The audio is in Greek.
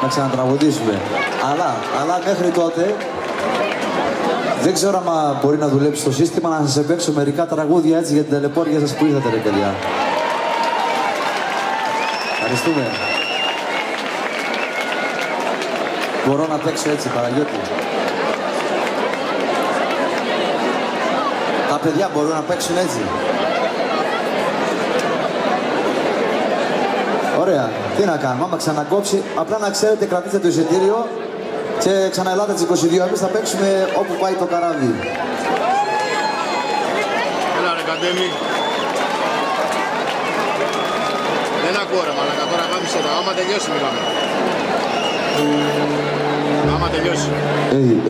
ξανατραγουδήσουμε. Αλλά μέχρι τότε δεν ξέρω αν μπορεί να δουλέψει το σύστημα να σας επέξω μερικά τραγούδια έτσι για την ταλαιπώρια σας που ήρθατε, ρε παιδιά. Ευχαριστούμε. Μπορώ να παίξω έτσι, Παναγιώτη? Τα παιδιά μπορούν να παίξουν έτσι? Ωραία. Τι να κάνουμε, άμα ξανακόψει, απλά να ξέρετε, κρατήστε το εισιτήριο και ξαναελάτε τις 22. Εμείς θα παίξουμε όπου πάει το καράβι. Έλα ρε Καντέμι. Δεν ακούω ρε μαλάκα, τώρα γάμισε το. Άμα τελειώσει μιλάμε. Άμα τελειώσει.